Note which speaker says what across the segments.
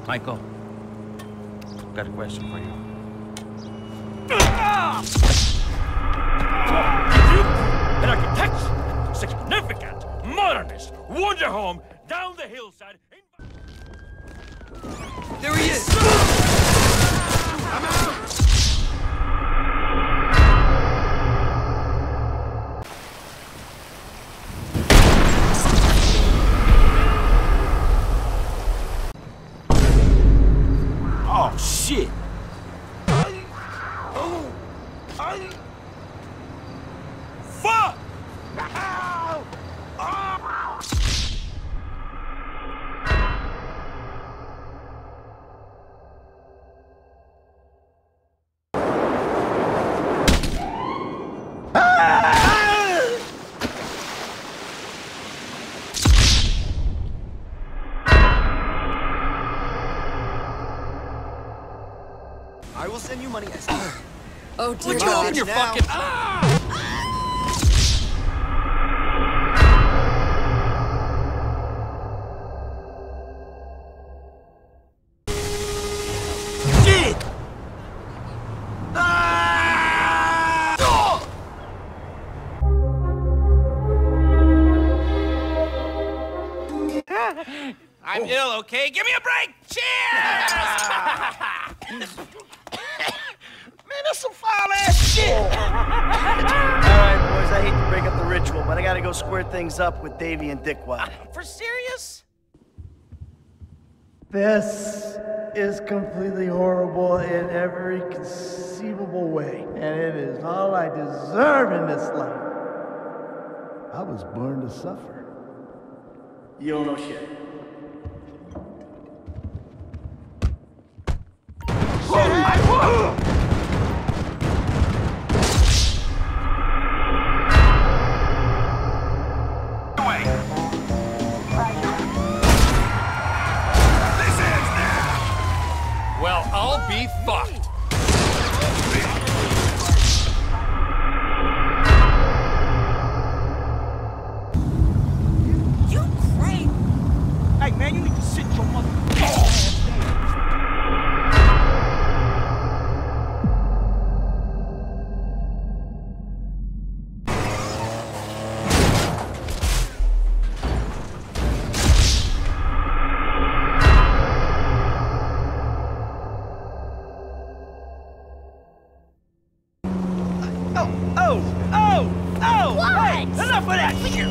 Speaker 1: Michael, got a question for you. An architect, significant, modernist, wonder home down the hillside.
Speaker 2: There he is! I'm out!
Speaker 1: Oh, shit! Fuck!
Speaker 3: I will send you money as
Speaker 2: Oh dear
Speaker 3: Would you
Speaker 2: God.
Speaker 3: open your fucking...
Speaker 1: Shit!
Speaker 4: I'm ill, okay? Give me a break! Cheers! Man, that's some foul-ass shit!
Speaker 3: All right, boys, I hate to break up the ritual, but I gotta go square things up with Davy and Dickwad.
Speaker 4: For serious?
Speaker 5: This is completely horrible in every conceivable way, and it is all I deserve in this life. I was born to suffer.
Speaker 3: You don't know shit.
Speaker 2: Well, I'll be fucked.
Speaker 4: You crazy! Hey, man, you need to sit your motherfucking ass down. Oh!
Speaker 6: What?
Speaker 4: Hey, enough of that shit!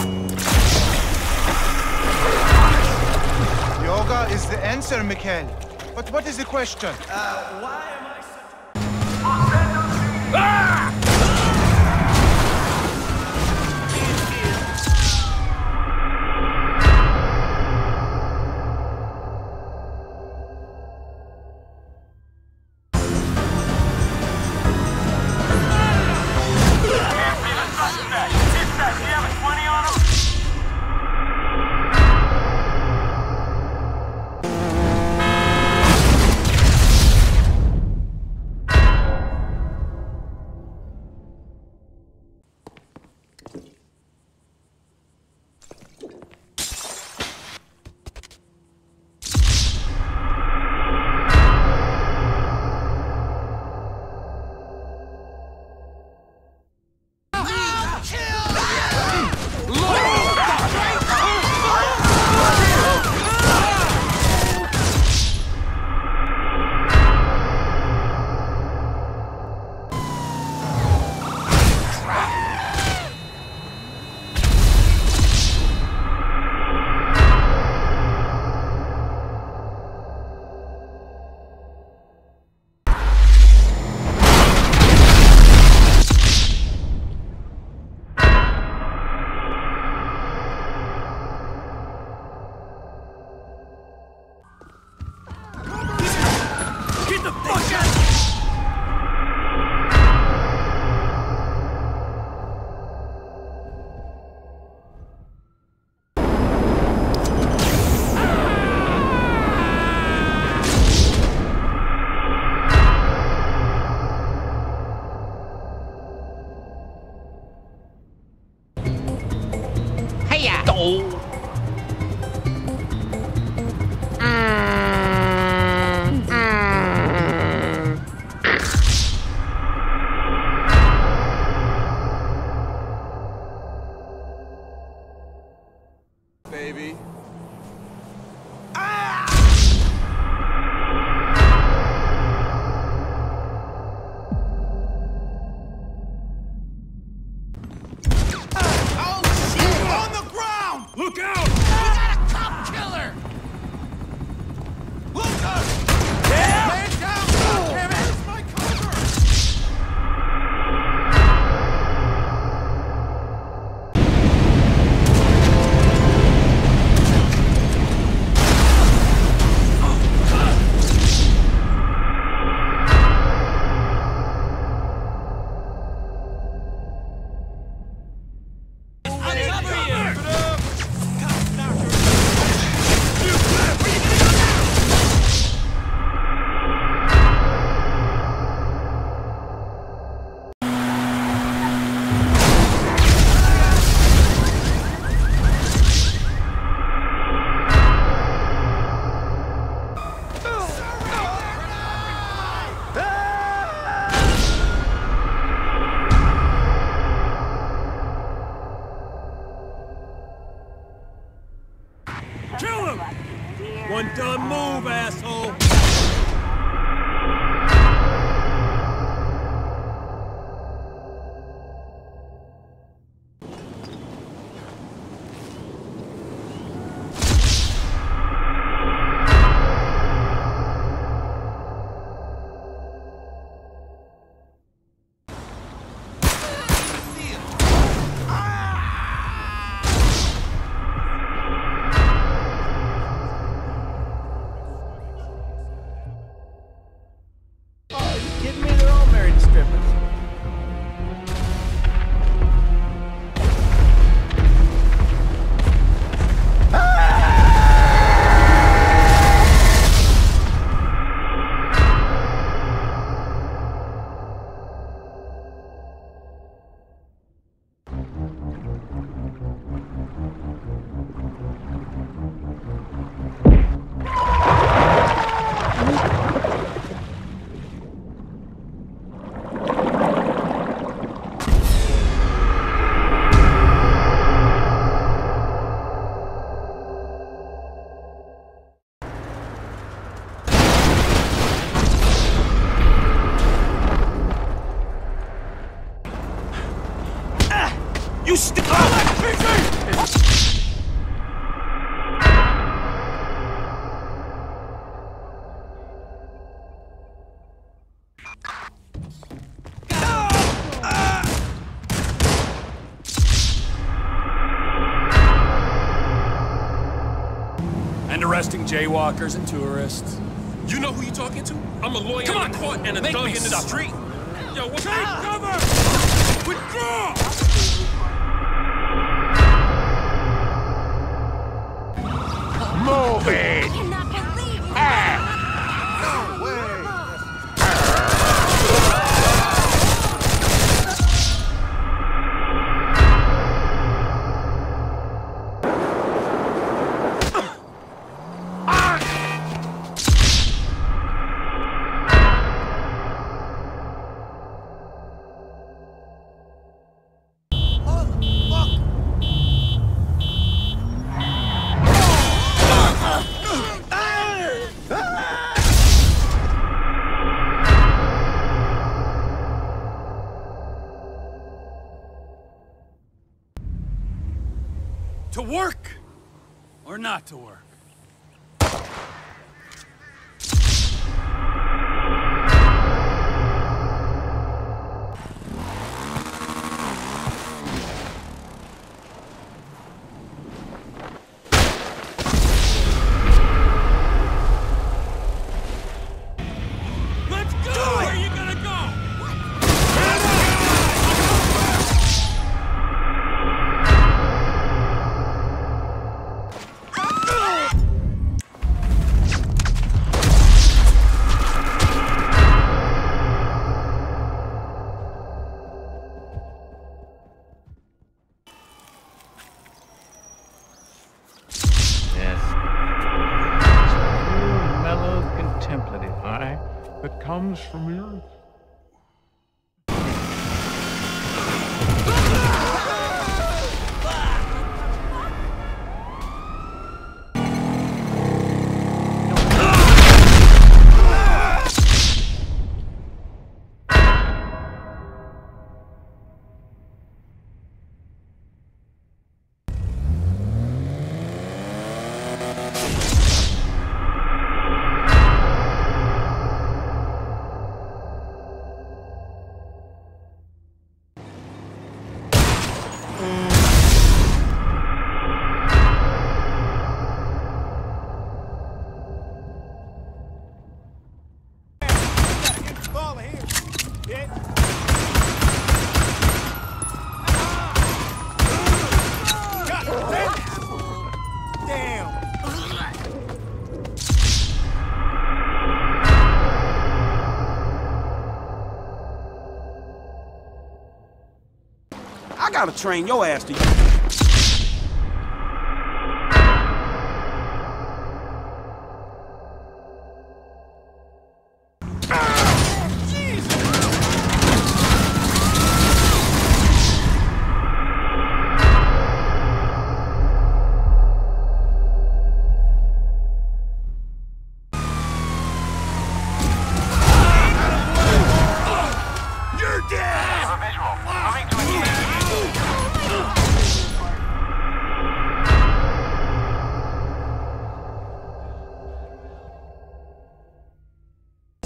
Speaker 7: Yoga is the answer, Mikhail. But what is the question?
Speaker 3: Why am I such
Speaker 1: One dumb move, asshole!
Speaker 3: Kidding me? They're all married to strippers.
Speaker 1: You stick on that PC! And arresting jaywalkers and tourists.
Speaker 2: You know who you talking to? I'm a lawyer in the court and a thug in the street. Yo, what's
Speaker 1: Take cover! Withdraw!
Speaker 2: Move it!
Speaker 6: I cannot believe it.
Speaker 7: No way!
Speaker 1: To work! Or not to work? Let's go! Where are you gonna go?
Speaker 8: Mellow, contemplative eye that comes from the earth.
Speaker 1: I gotta train your ass to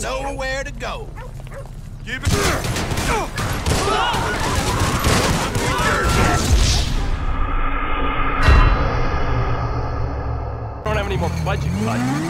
Speaker 6: nowhere to go.
Speaker 1: Give it.
Speaker 2: Don't have any more budget cuts.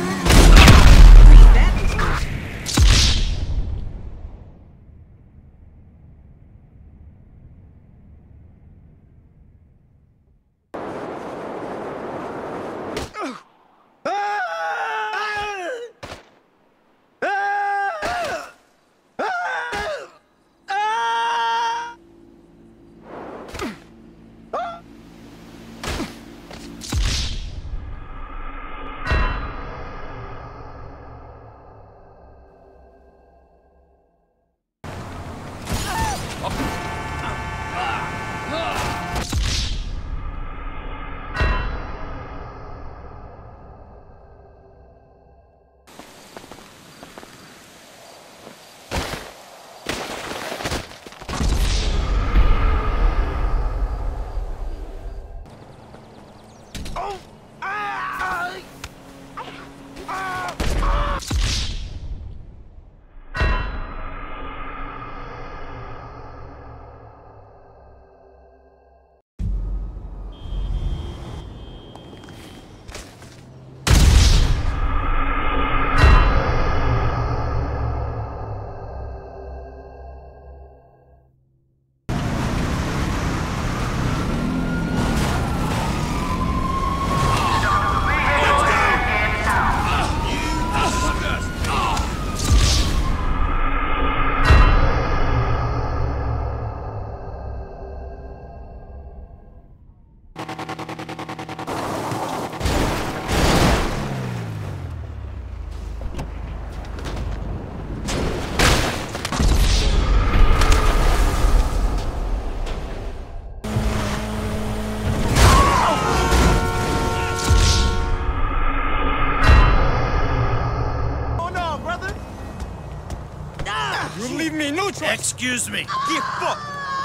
Speaker 1: You leave me no choice.
Speaker 6: Excuse me.
Speaker 1: Get fucked.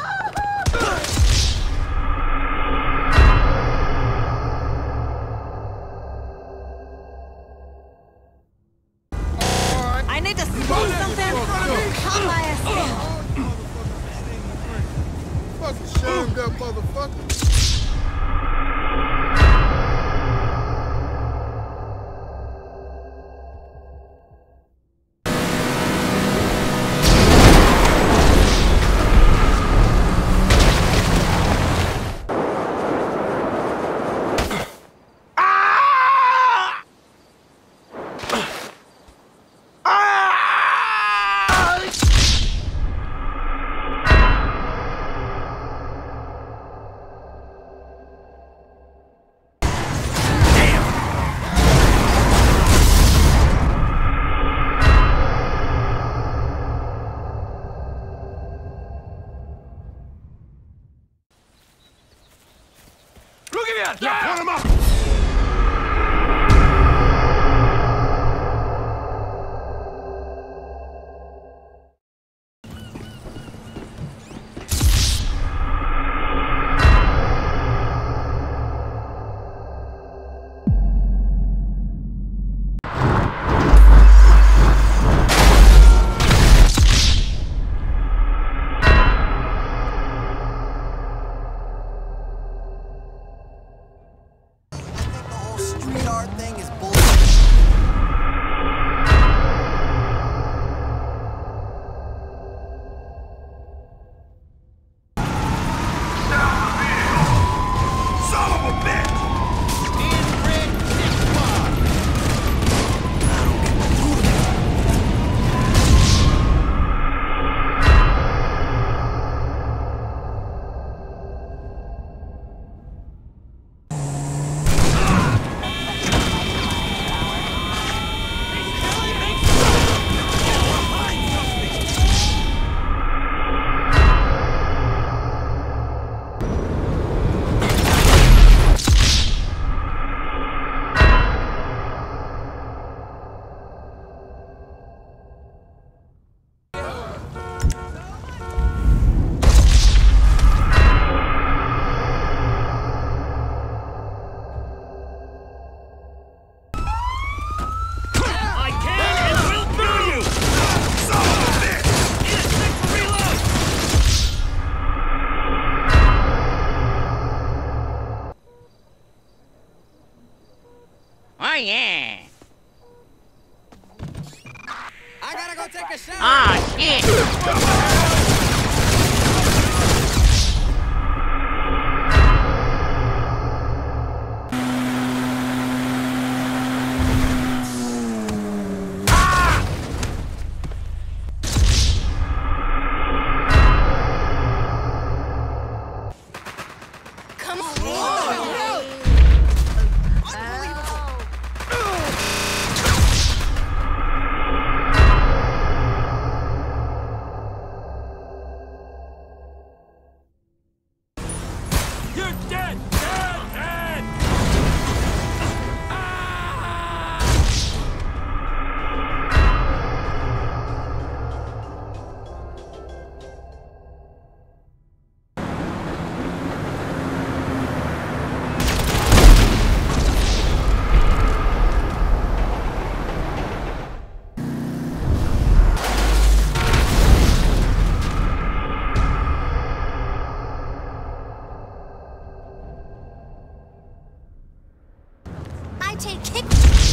Speaker 9: I need to smoke something. Calm my ass down.
Speaker 1: Fucking shamed up, motherfucker.
Speaker 9: go take a shower.
Speaker 6: Ah, shit!
Speaker 9: Come on.
Speaker 1: You're dead! Dead! Dead!
Speaker 9: I take kick.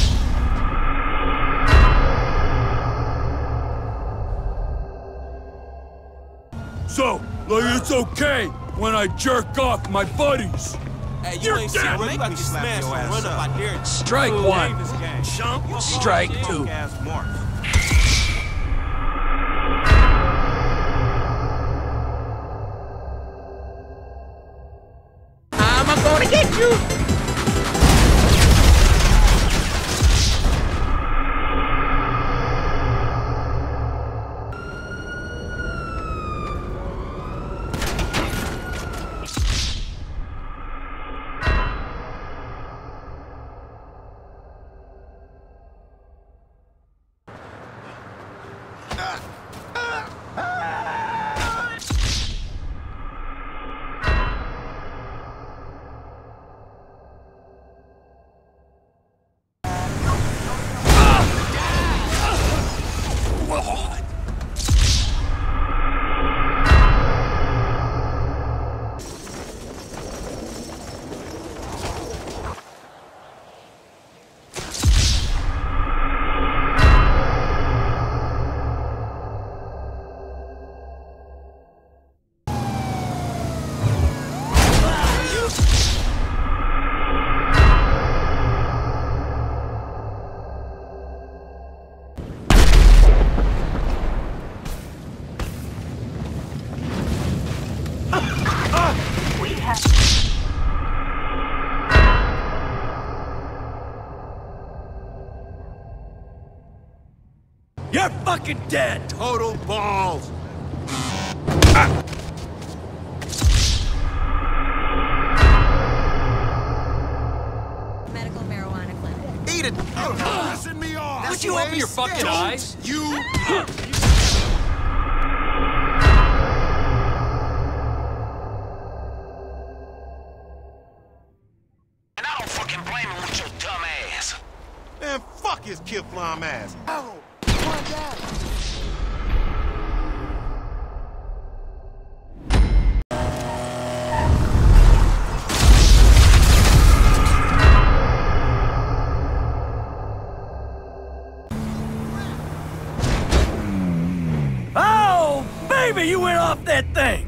Speaker 1: So, like it's okay when I jerk off my buddies.
Speaker 2: Hey, you ain't seen Rick about to smash and run up out there.
Speaker 1: Strike one. Strike two.
Speaker 6: I'm gonna get you!
Speaker 1: You're fucking dead!
Speaker 2: Total balls.
Speaker 9: Medical marijuana clinic.
Speaker 2: Eat it. You're pissing me off.
Speaker 1: Would you open your fucking eyes?
Speaker 2: You.
Speaker 10: And I don't fucking blame him with your dumb ass.
Speaker 2: Man, fuck his Kid Flom ass.
Speaker 7: Oh, my God.
Speaker 1: Oh, baby, you went off that thing!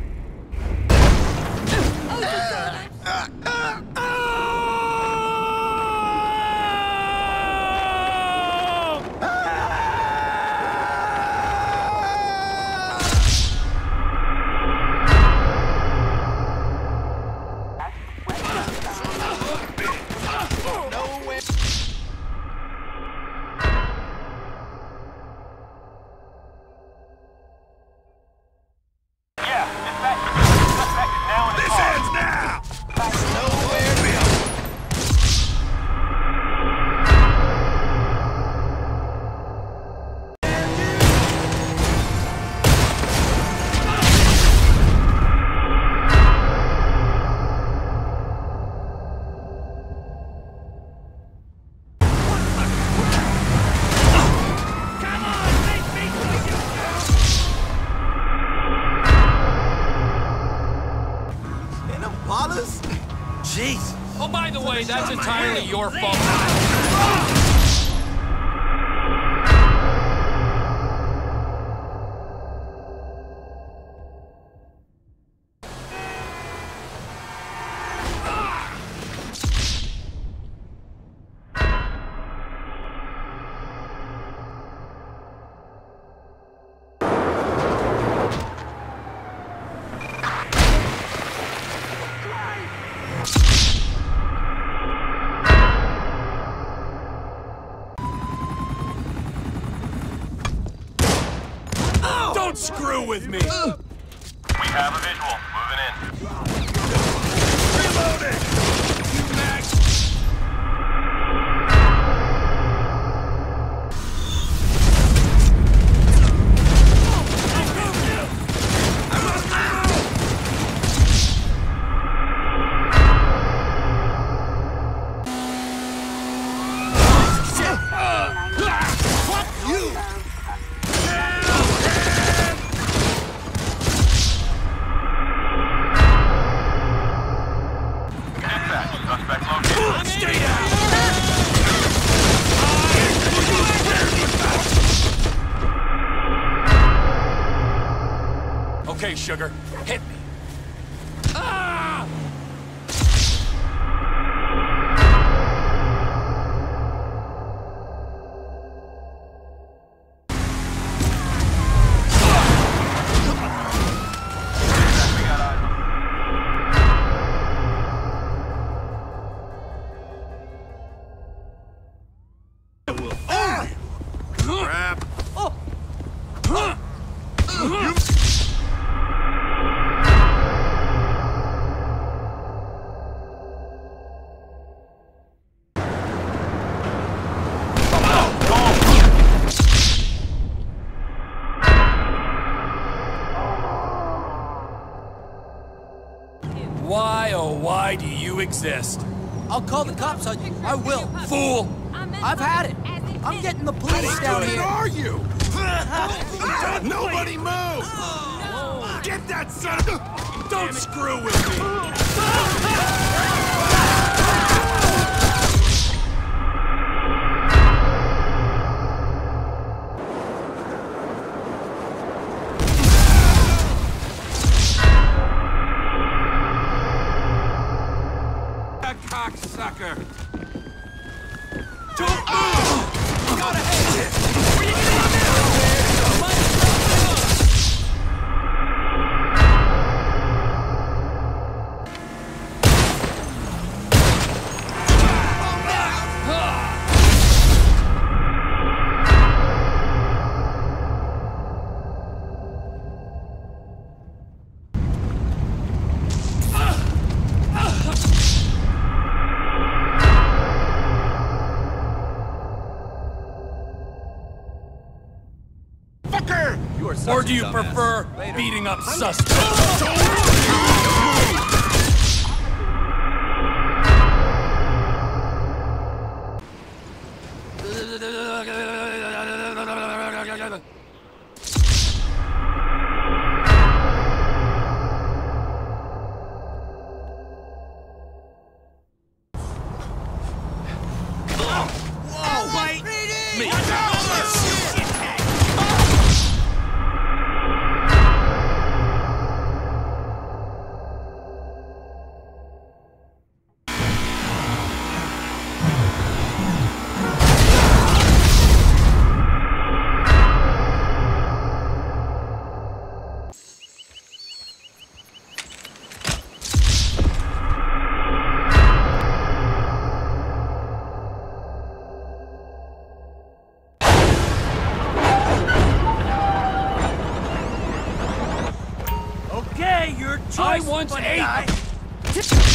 Speaker 2: Jesus.
Speaker 1: Oh, by the way, that's entirely your fault. Don't screw with me!
Speaker 10: We have a visual. Moving in.
Speaker 1: Reloading! You Max! Okay, sugar, hit me. Ah! Crap. Why, oh why do you exist?
Speaker 4: I'll call the cops on you. I will.
Speaker 1: Fool!
Speaker 4: I've had it. I'm getting the police down here.
Speaker 1: are you? Nobody move! Get that son of a... Don't screw with me! Cocksucker! Gotta hate it! Where you getting on now? Or do you prefer beating up suspects?
Speaker 4: Okay, your choice,
Speaker 1: I once ate...